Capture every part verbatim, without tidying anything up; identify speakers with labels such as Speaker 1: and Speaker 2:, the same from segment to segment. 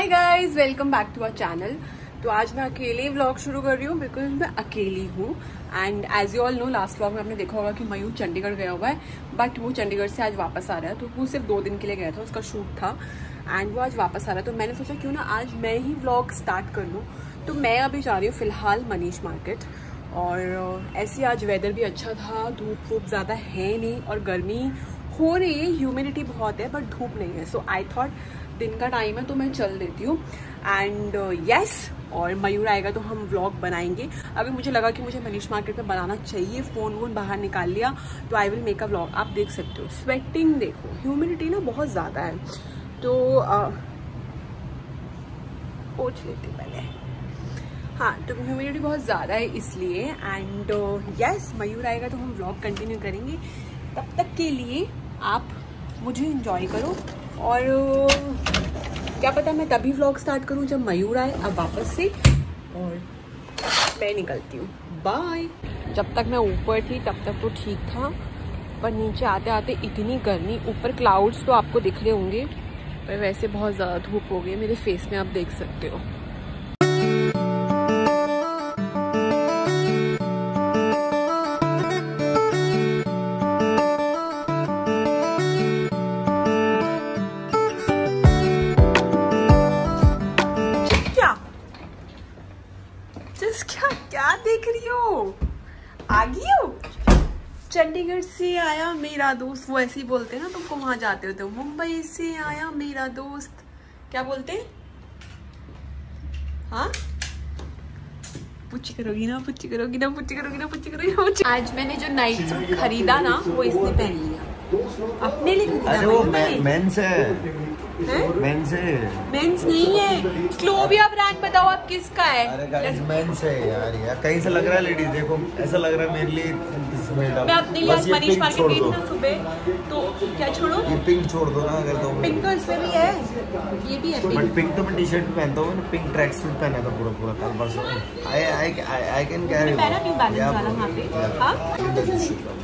Speaker 1: Hi guys, welcome back to our channel. तो आज मैं अकेले व्लॉग शुरू कर रही हूँ बिकॉज मैं अकेली हूँ। And as you all know, last vlog में आपने देखा होगा कि मयूर चंडीगढ़ गया हुआ है, बट वो चंडीगढ़ से आज वापस आ रहा है। तो वो सिर्फ दो दिन के लिए गया था, उसका शूट था एंड वो आज वापस आ रहा है। तो मैंने सोचा क्यों ना आज मैं ही व्लॉग स्टार्ट कर लूँ। तो मैं अभी जा रही हूँ फिलहाल मनीष मार्केट, और ऐसे आज वेदर भी अच्छा था, धूप वूप ज़्यादा है नहीं और गर्मी हो रही है, ह्यूमिडिटी बहुत है बट धूप नहीं है। सो आई थॉट दिन का टाइम है तो मैं चल देती हूँ। एंड यस uh, और मयूर आएगा तो हम व्लॉग बनाएंगे। अभी मुझे लगा कि मुझे मनीष मार्केट में बनाना चाहिए, फ़ोन वोन बाहर निकाल लिया तो I will make a vlog. आप देख सकते हो स्वेटिंग, देखो ह्यूमिडिटी ना बहुत ज़्यादा है। तो पोंछ लेते पहले, हाँ, तो ह्यूमिडिटी बहुत ज़्यादा है इसलिए। एंड यस uh, मयूर आएगा तो हम व्लॉग कंटिन्यू करेंगे। तब तक के लिए आप मुझे इंजॉय करो, और क्या पता मैं तभी व्लॉग स्टार्ट करूं जब मयूर आए अब वापस से, और मैं निकलती हूँ। बाय। जब तक मैं ऊपर थी तब तक तो ठीक था, पर नीचे आते आते इतनी गर्मी। ऊपर क्लाउड्स तो आपको दिख रहे होंगे, पर वैसे बहुत ज़्यादा धूप हो गई मेरे फेस में, आप देख सकते हो। क्या क्या देख रही हो? आ गई हो? चंडीगढ़ से आया मेरा दोस्त, वो ऐसे ही बोलते हैं ना, तुमको वहां जाते होते हो। मुंबई से आया मेरा दोस्त, क्या बोलते हैं? हाँ, पुच्ची करोगी ना, पुच्ची करोगी ना, पुच्ची करोगी ना, पुच्ची करोगी ना। आज मैंने जो नाइट सूट खरीदा ना, वो इसने पहन लिया अपने लिए।
Speaker 2: अरे वो मेंस है, मेंस है,
Speaker 1: मेंस नहीं है। क्लोविया ब्रांड बताओ आप किसका है?
Speaker 2: अरे गाइस मेंस है यार, यार कहीं से लग रहा है लेडीज, देखो ऐसा लग रहा है मेरे लिए।
Speaker 1: मैं अपने लिए आज मनीष मार्केट गई ना सुबह, तो क्या छोड़ो,
Speaker 2: ये पिंक छोड़ दो ना अगर तो।
Speaker 1: पिंक तो इसमें भी है, ये भी है पिंक।
Speaker 2: बट पिंक तो मैं टी शर्ट पहनता हूँ ना, पिंक ट्रैक सूट पहना था पूरा पूरा कल परसों। I I I can carry.
Speaker 1: पहना न्यू बैलेंस वाला वहाँ पे। हाँ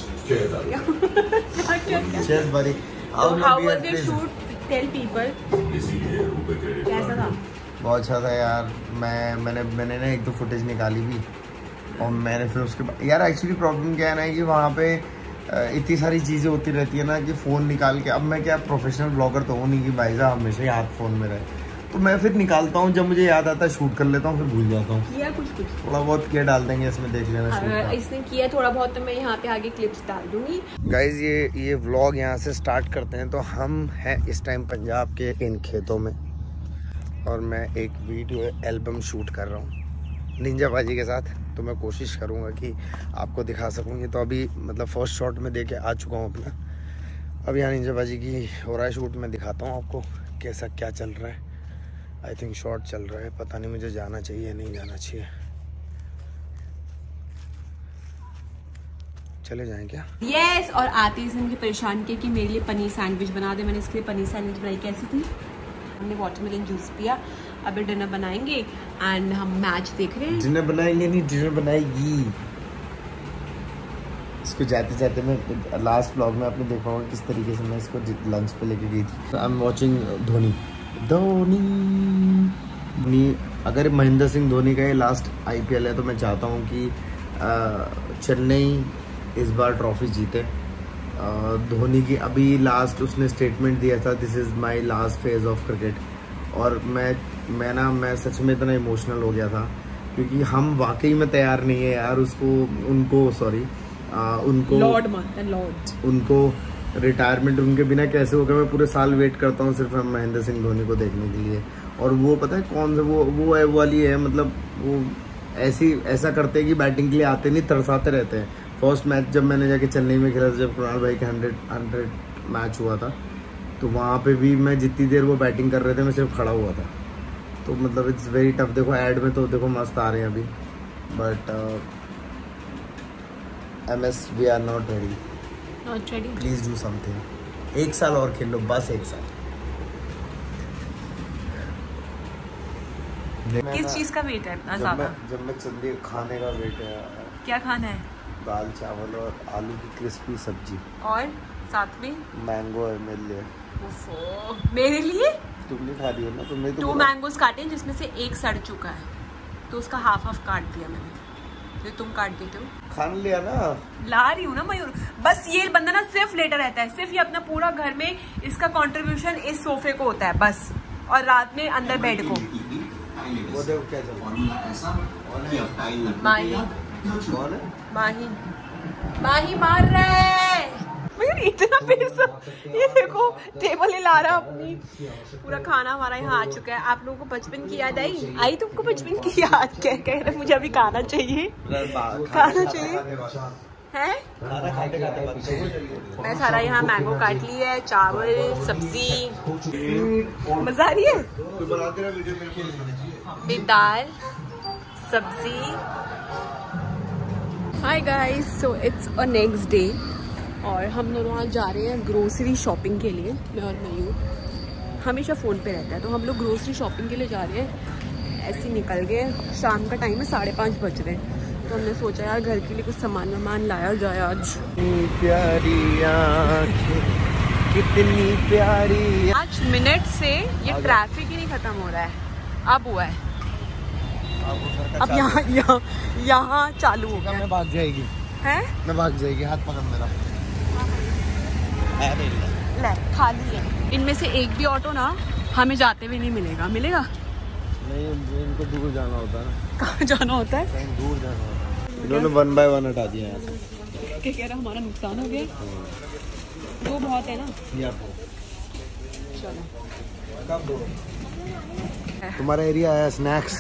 Speaker 2: Chase buddy,
Speaker 1: how was your shoot? Tell people कैसा था?
Speaker 2: बहुत अच्छा था यार। मैं मैंने मैंने ना एक दो फुटेज निकाली भी, और मैंने फिर उसके बाद यार एक्चुअली प्रॉब्लम क्या है ना कि वहाँ पे इतनी सारी चीज़ें होती रहती है ना कि फ़ोन निकाल के, अब मैं क्या प्रोफेशनल ब्लॉगर तो हूँ नहीं कि भाई साहब हमेशा ही हाथ फ़ोन में रहे, तो मैं फिर निकालता हूँ, जब मुझे याद आता है शूट कर लेता हूँ, फिर भूल जाता हूँ।
Speaker 1: किया कुछ कुछ
Speaker 2: थोड़ा बहुत किया डाल देंगे इसमें, देख लेना।
Speaker 1: अगर इसने किया थोड़ा बहुत तो मैं यहाँ पे आगे क्लिप्स डाल दूंगी।
Speaker 2: गाइज ये ये व्लॉग यहाँ से स्टार्ट करते हैं। तो हम हैं इस टाइम पंजाब के इन खेतों में, और मैं एक वीडियो एल्बम शूट कर रहा हूँ निंजाबाजी के साथ। तो मैं कोशिश करूँगा कि आपको दिखा सकूँ। ये तो अभी मतलब फर्स्ट शॉट में दे के आ चुका हूँ अपना। अब यहाँ निंजाबाजी की हो रहा है शूट, मैं दिखाता हूँ आपको कैसा क्या चल रहा है। आई थिंक शॉट चल रहा है, पता नहीं मुझे जाना चाहिए नहीं जाना चाहिए। चले जाएं क्या?
Speaker 1: यस yes, और आते ही मुझे परेशान किया कि मेरे लिए पनीर सैंडविच बना दे। मैंने इसके लिए पनीर सैंडविच बनाई। कैसी थी? हमने वाटरमेलन जूस पिया, अभी डिनर बनाएंगे एंड हम मैच देख रहे हैं।
Speaker 2: डिनर बनाएंगे नहीं, डिनर बनाएगी। इसको जाते जाते मैं लास्ट व्लॉग में आपने देखा होगा किस तरीके से मैं इसको लंच पे लेके गई थी। I am watching Dhoni Dhoni Dhoni अगर महेंद्र सिंह धोनी का ये लास्ट आईपीएल है, तो मैं चाहता हूँ कि चेन्नई इस बार ट्रॉफी जीते। धोनी की अभी लास्ट उसने स्टेटमेंट दिया था, this is my last phase of cricket. और मैं मैं ना मैं सच में इतना इमोशनल हो गया था, क्योंकि हम वाकई में तैयार नहीं है यार उसको उनको सॉरी उनको
Speaker 1: लॉर्ड मानता लॉर्ड
Speaker 2: उनको रिटायरमेंट उनके बिना कैसे होगा। मैं पूरे साल वेट करता हूँ सिर्फ महेंद्र सिंह धोनी को देखने के लिए। और वो पता है कौन सा वो वो है वाली है, मतलब वो ऐसी ऐसा करते हैं कि बैटिंग के लिए आते नहीं, तरसाते रहते हैं। फर्स्ट मैच जब मैंने जाके चेन्नई में खेला था, जब कुणाल भाई के हंड्रेड हंड्रेड मैच हुआ था, तो वहाँ पे भी मैं जितनी देर वो बैटिंग कर रहे थे मैं सिर्फ खड़ा हुआ था। तो मतलब इट्स वेरी टफ। देखो ऐड में तो देखो मस्त आ रहे हैं अभी, but M S we are not ready
Speaker 1: not ready.
Speaker 2: Please do something. एक साल और खेल लो, बस एक साल।
Speaker 1: किस चीज का वेट है इतना ज्यादा?
Speaker 2: जब मैं चंदी खाने का वेट है।
Speaker 1: क्या खाना है?
Speaker 2: दाल चावल और आलू की क्रिस्पी सब्जी,
Speaker 1: और साथ में
Speaker 2: मैंगो है मेरे लिए।
Speaker 1: ओफो, मेरे लिए
Speaker 2: तुम नहीं खा रही हो ना, तुमने तो
Speaker 1: टू मैंगोज काटे जिसमें से एक सड़ चुका है, तो उसका हाफ हाफ काट दिया मैंने, तो तुम काट देते हो।
Speaker 2: खान लिया ना,
Speaker 1: ला रही हूँ ना मयूर। बस ये बंदा ना सिर्फ लेटा रहता है, सिर्फ ये अपना पूरा घर में इसका कंट्रीब्यूशन इस सोफे को होता है बस, और रात में अंदर बेड को।
Speaker 2: वो देखो क्या चल रहा है।
Speaker 1: माही
Speaker 2: कौन है?
Speaker 1: माही माही मार रहा है मयूर, इतना पैसा। ये देखो टेबल हिला रहा अपनी। पूरा खाना हमारा यहाँ आ चुका है। आप लोगों को बचपन की याद आई? आई तुमको बचपन की याद? क्या कह रहे मुझे अभी खाना चाहिए, खाना चाहिए है। मैं सारा यहाँ मैंगो काट ली है, चावल सब्जी, मजा आ रही है। दाल सब्जी। Hi guys, so it's a next day और हम दोनों आज जा रहे हैं ग्रोसरी शॉपिंग के लिए। मैं और मयूर हमेशा फ़ोन पे रहता है, तो हम लोग ग्रोसरी शॉपिंग के लिए जा रहे हैं। ऐसे ही निकल गए, शाम का टाइम है, साढ़े पाँच बज रहे हैं, तो हमने सोचा यार घर के लिए कुछ सामान वामान लाया जाए आज।
Speaker 2: प्यारी आँखें कितनी प्यारी।
Speaker 1: पाँच मिनट से ये ट्रैफिक ही नहीं खत्म हो रहा है, अब हुआ है, अब यहाँ यहाँ यहाँ चालू हो गया।
Speaker 2: मैं भाग जाएगी
Speaker 1: है,
Speaker 2: मैं भाग जाएगी, हाथ पकड़ मेरा।
Speaker 1: ले खाली है। इनमें से एक भी ऑटो ना हमें जाते हुए नहीं मिलेगा। मिलेगा
Speaker 2: नहीं, इनको दूर जाना होता है ना।
Speaker 1: कहाँ जाना होता है?
Speaker 2: कहीं दूर जाना होता है। इन्होंने वन बाय वन हटा दिया यहाँ से।
Speaker 1: क्या कह रहा, हमारा नुकसान हो गया? दो बहुत है ना। चलो
Speaker 2: कब दो? तुम्हारा एरिया है स्नैक्स।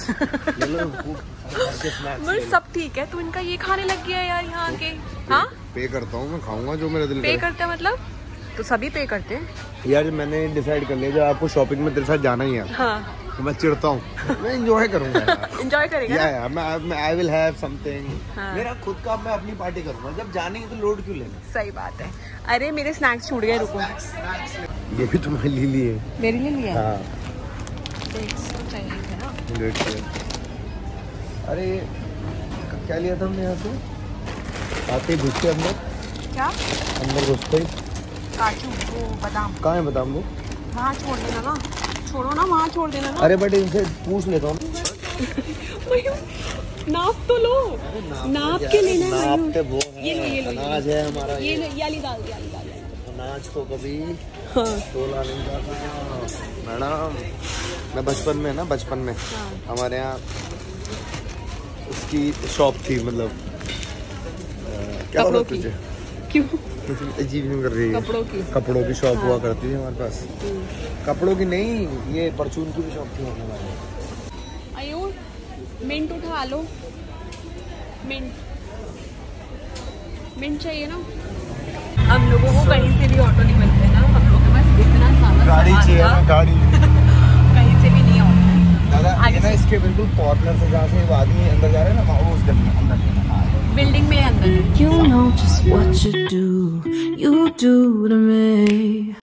Speaker 1: बस सब ठीक है, तू इनका ये खाने लग गया यार यहाँ के। हाँ
Speaker 2: पे करता हूँ, मैं खाऊंगा जो मेरा दिल
Speaker 1: पे करते हैं मतलब, तो सभी पे करते हैं
Speaker 2: यार। मैंने डिसाइड कर लिया जब आपको शॉपिंग में तेरे साथ जाना ही है।
Speaker 1: हाँ।
Speaker 2: तो मैं चिढ़ता हूँ, मैं एंजॉय करूंगा।
Speaker 1: एंजॉय करेगा
Speaker 2: या, या, मैं आई विल हैव समथिंग।
Speaker 1: हाँ।
Speaker 2: मेरा खुद का, मैं अपनी पार्टी करूंगा। जब जाने तो लोड क्यों लेना।
Speaker 1: सही बात है। अरे मेरे स्नैक्स छूट गए, रुको।
Speaker 2: ये भी तुम्हारे लिए लिए
Speaker 1: मेरे लिए लिया?
Speaker 2: हाँ।
Speaker 1: चाहिए।
Speaker 2: अरे क्या लिया था हमने यहाँ से? आते ही घुसते अंदर।
Speaker 1: क्या
Speaker 2: अंदर घुसते ही
Speaker 1: काजू, वो बादाम।
Speaker 2: कहाँ है बादाम? वो
Speaker 1: वहाँ छोड़ देना ना, छोड़ो ना, वहाँ छोड़ देना ना।
Speaker 2: अरे बट इनसे पूछ लेता हूँ।
Speaker 1: नाप तो लो, नाप के लेना है।
Speaker 2: नापते वो है,
Speaker 1: ये लो, ये लो,
Speaker 2: अनाज है हमारा।
Speaker 1: ये लो, ये वाली दाल, ये वाली दाल।
Speaker 2: अनाज को कभी
Speaker 1: हाँ।
Speaker 2: तोला नहीं जाता मैडम। मैं बचपन में ना, बचपन में
Speaker 1: हाँ।
Speaker 2: हमारे यहाँ उसकी शॉप थी, मतलब क्या
Speaker 1: कपड़ों
Speaker 2: बोलते तुझे?
Speaker 1: क्यों
Speaker 2: अजीब नहीं कर रही है?
Speaker 1: कपड़ों की
Speaker 2: कपड़ों की शॉप
Speaker 1: हाँ।
Speaker 2: हुआ करती थी हमारे पास। कपड़ों की नहीं, ये परचून की भी शॉप थी हमारे।
Speaker 1: आयो मिंट उठा लो, मिंट मिंट चाहिए ना। हम लोगों को कहीं से भी ऑटो नहीं मिलते ना, हम लोगों के पास इतना सारा
Speaker 2: गाड़ी चाहिए ना, गाड़ी।
Speaker 1: कहीं से भी नहीं ऑटो।
Speaker 2: दादा आगे ना इसके बिल्कुल कॉर्नर से, जहाँ से वो आदमी अंदर जा रहे हैं ना, वो उस गली में अंदर
Speaker 1: बिल्डिंग में अंदर।
Speaker 3: You know just what you do, you do to me.